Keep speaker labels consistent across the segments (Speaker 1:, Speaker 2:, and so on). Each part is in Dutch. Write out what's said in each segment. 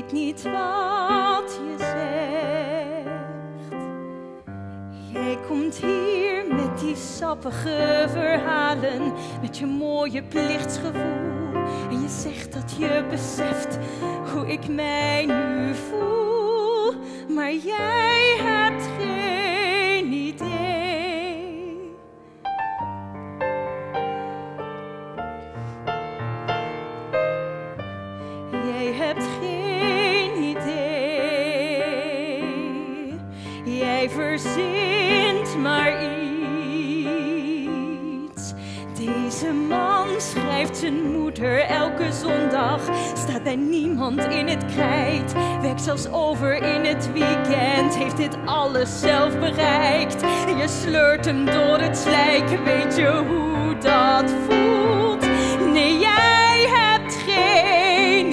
Speaker 1: weet niet wat je zegt. Jij komt hier met die sappige verhalen, met je mooie plichtsgevoel. En je zegt dat je beseft hoe ik mij nu voel. Maar jij hebt geen idee. Jij hebt geen idee. Jij verzint maar iets. Deze man schrijft zijn moeder elke zondag. Staat bij niemand in het krijt. Werkt zelfs over in het weekend. Heeft dit alles zelf bereikt. En je sleurt hem door het slijk. Weet je hoe dat voelt? Nee, jij hebt geen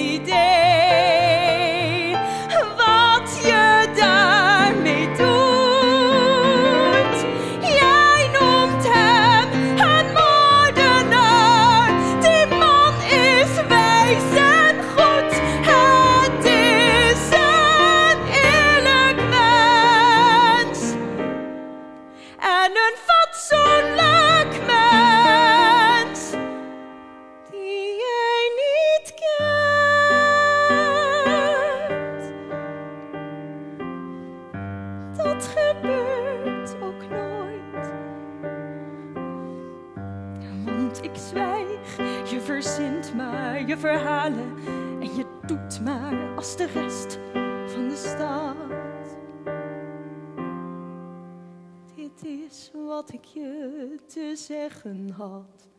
Speaker 1: idee wat je daarmee doet. Jij noemt hem een moordenaar. Die man is wijs en goed. Het is een eerlijk mens en een fatsoenlijk mens die jij niet kent. Dat gebeurt ook nooit. Want ik zwijg, je verzint maar je verhalen en je doet maar als de rest van de stad. Dit is wat ik je te zeggen had.